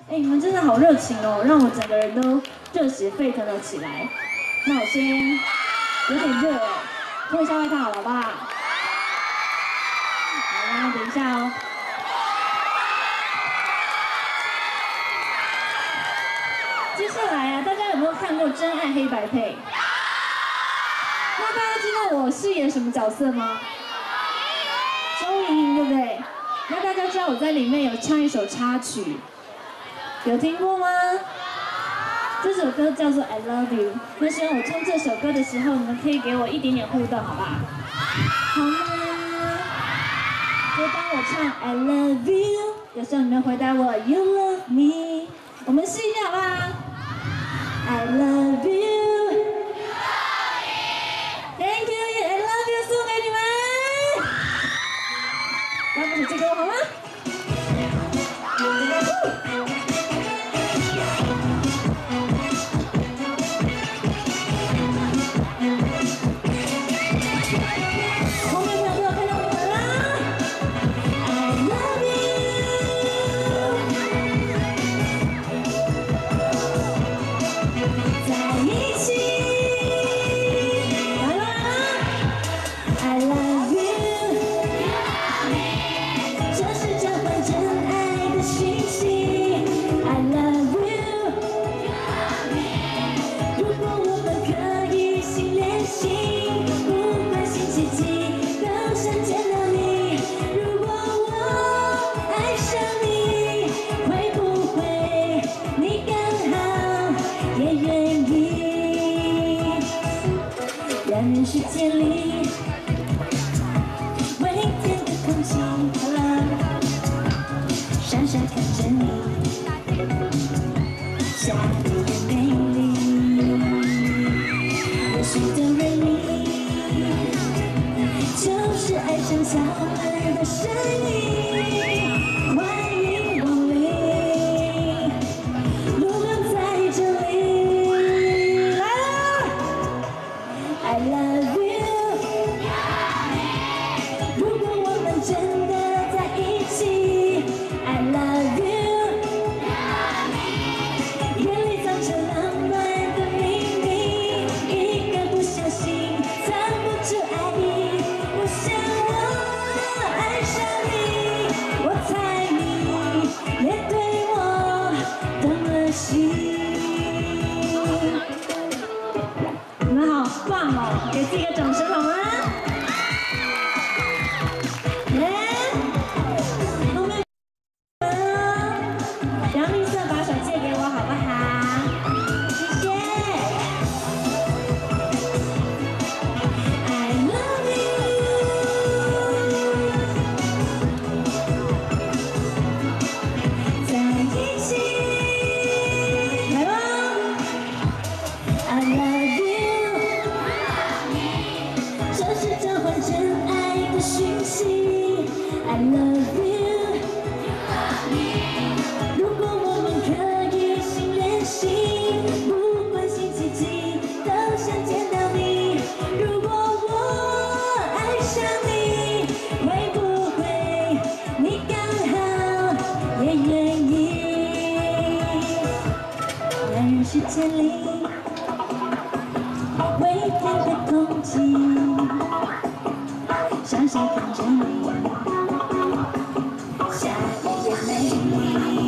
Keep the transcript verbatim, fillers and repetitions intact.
哎，你们真的好热情哦，让我整个人都热血沸腾了起来。那我先有点热哎，脱一下外套好了，好不好？好，等一下哦。接下来啊，大家有没有看过《真爱黑白配》？那大家知道我饰演什么角色吗？周莹莹，对不对？那大家知道我在里面有唱一首插曲，有听过吗？这首歌叫做《I Love You》。那希望我唱这首歌的时候，你们可以给我一点点互动，好不好？好吗？就当我唱 I Love You， 有时候你们回答我 You Love Me， 我们试一下好不好 ？I love you。Thank you，I love you， 送给你们。那不是这个好吗？后面朋友都有看到你们啦。I love you， 在一起。I love you， 这是交换真爱的讯息。I love you， 如果我们可以心连心，不管星期几都想见到你。如果我爱上你，会不会你刚好也愿意？两人世界里。闪闪看着你，下雨的美丽，也许的人你，就是爱上小孩的声音。欢迎光临，路人在这里，来啦 ！I love you。如果我们真的在一起。I love you， 眼里藏着浪漫的秘密，一个不小心藏不住爱意。我想我爱上你，我猜你也对我动了心。你们好棒哦，给自己一个掌声好吗？I love you， 如果我们可以心连心，不管星期几都想见到你。如果我爱上你，会不会你刚好也愿意？两人世界里，微甜的空气，闪闪看着你。下雨也美丽。